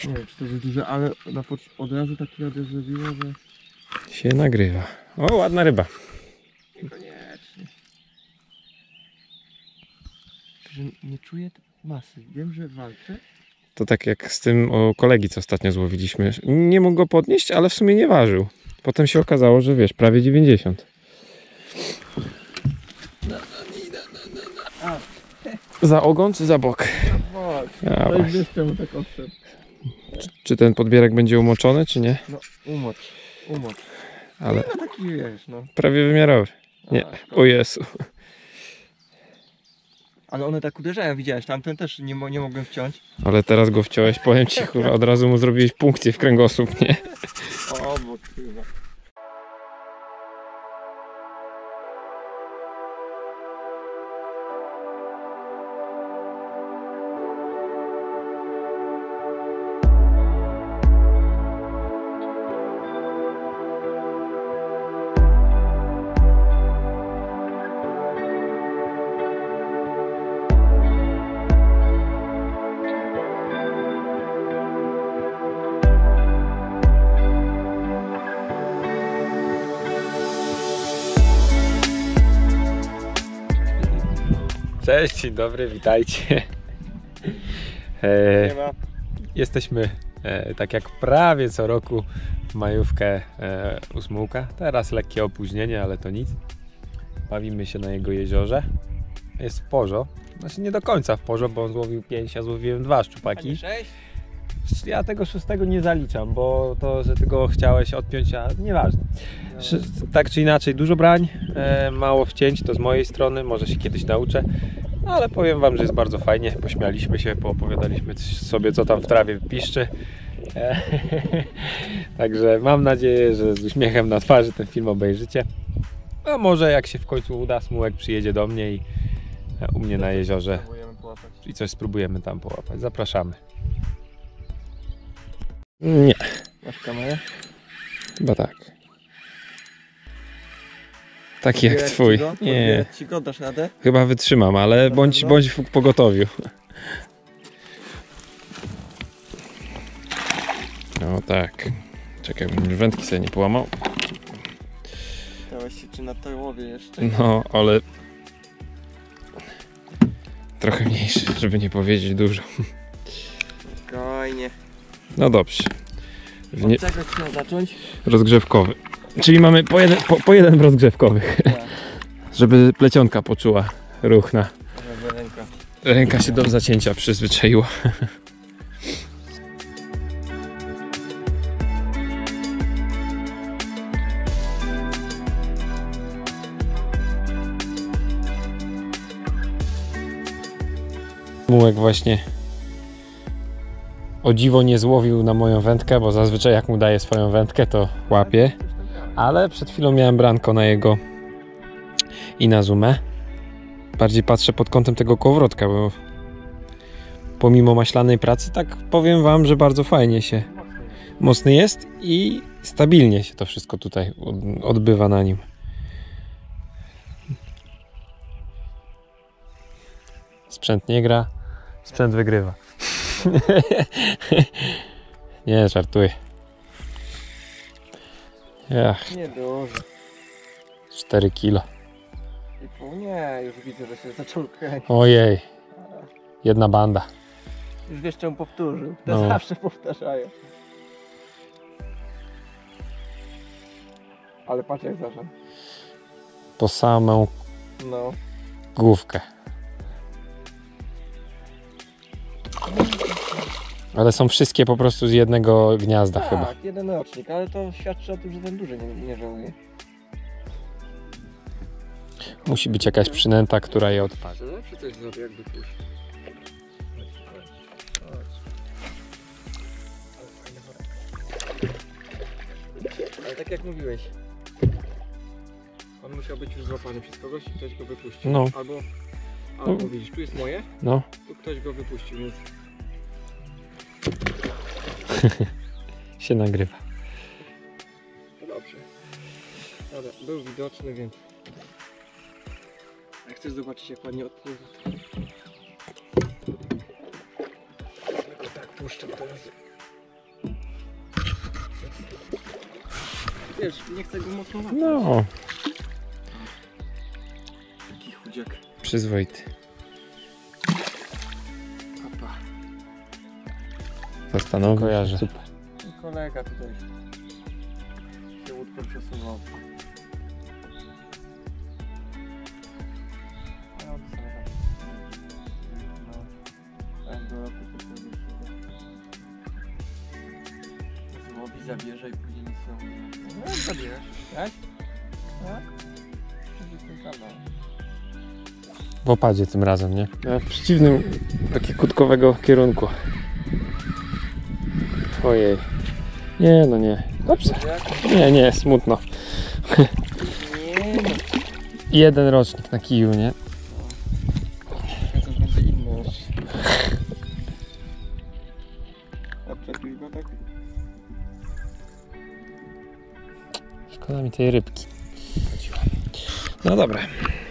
Nie wiem, czy to za duże, ale od razu taki radę zrobiło, że... Się nagrywa. O, ładna ryba. Niekoniecznie. Że nie czuję masy. Wiem, że walczę. To tak jak z tym o kolegi, co ostatnio złowiliśmy. Nie mógł go podnieść, ale w sumie nie ważył. Potem się okazało, że wiesz, prawie 90. Za ogon czy za bok? To już wiesz, czemu tak odszedł. Czy ten podbierak będzie umoczony, czy nie? No, umocz. Ale No taki wiesz, no. prawie wymiarowy. Nie, o Jezu. Ale one tak uderzają, widziałeś, tamten też nie mogłem wciąć. Ale teraz go wciąłeś, powiem ci, kurwa, od razu mu zrobiłeś punkcję w kręgosłup, nie? O, bo kurwa. Cześć, dzień dobry, witajcie. Nie ma. Jesteśmy tak jak prawie co roku w majówkę u Smułka. Teraz lekkie opóźnienie, ale to nic. Bawimy się na jego jeziorze. Jest w porzo. Znaczy nie do końca w porzo, bo on złowił 5, ja złowiłem 2 szczupaki. 6? Ja tego 6 nie zaliczam, bo to, że ty go chciałeś odpiąć, a nieważne. Tak czy inaczej, dużo brań, mało wcięć, to z mojej strony, może się kiedyś nauczę. No, ale powiem wam, że jest bardzo fajnie, pośmialiśmy się, poopowiadaliśmy sobie, co tam w trawie piszczy. Także mam nadzieję, że z uśmiechem na twarzy ten film obejrzycie. A może jak się w końcu uda, Smułek przyjedzie do mnie i u mnie na jeziorze i coś spróbujemy tam połapać. Zapraszamy. Nie. Masz kamerę? Chyba tak. Taki jak twój. Nie. Ci go, dasz radę? Chyba wytrzymam, ale bądź w pogotowiu. No tak. Czekaj, bym wędki sobie nie połamał. Pytałeś się, czy na tołowie jeszcze? No, ale trochę mniejszy, żeby nie powiedzieć dużo. Spokojnie. No dobrze. Od czego trzeba zacząć? Rozgrzewkowy. Czyli mamy po jeden w rozgrzewkowych. Tak. Żeby plecionka poczuła ruch na... Ręka. Ręka się do zacięcia przyzwyczaiła. Mułek właśnie o dziwo nie złowił na moją wędkę, bo zazwyczaj jak mu daję swoją wędkę, to łapie. Ale przed chwilą miałem branko na jego i na zoomę. Bardziej patrzę pod kątem tego kołowrotka, bo pomimo maślanej pracy, tak powiem wam, że bardzo fajnie się mocny jest i stabilnie się to wszystko tutaj odbywa na nim. Sprzęt nie gra, sprzęt wygrywa. Nie, żartuję. Nie dużo. 4 kilo. Nie, już widzę, że się zaczął kręcić. Ojej. Jedna banda. Już wiesz, czemu powtórzył. To No. zawsze powtarzają. Ale patrz jak zaczął. Po samą No. główkę. Ale są wszystkie po prostu z jednego gniazda chyba. Tak, jeden rocznik, ale to świadczy o tym, że ten duży nie żałuje. Musi być jakaś przynęta, która je odparzy. Zawsze coś zrobię, jakby pójść. Ale tak jak mówiłeś, on musiał być już złapany przez kogoś i ktoś go wypuścił. No. Albo widzisz, tu jest moje, No. tu ktoś go wypuścił, więc... Się nagrywa. No dobrze. Dobra, był widoczny, więc... Jak chcesz zobaczyć, jak ładnie odpływa. Ja go tak puszczę teraz. wiesz, nie chcę go mocno łapać. No, Taki chudziak. przyzwoity. Papa. Zastanowię. Kojarzę. Super. I kolega tutaj się łódką przesuwał. No, to sobie tak do roku to sobie złowi zabierze i później nic nie mówi. No jak zabierz? Tak? Tak? W opadzie tym razem, nie? A w przeciwnym, takiego kutkowego kierunku. Ojej. Nie, no nie. Dobrze. Nie, smutno. Nie no. Jeden rocznik na kiju, nie? To będzie inny już. Odczepił go tak? Szkoda mi tej rybki. No dobra.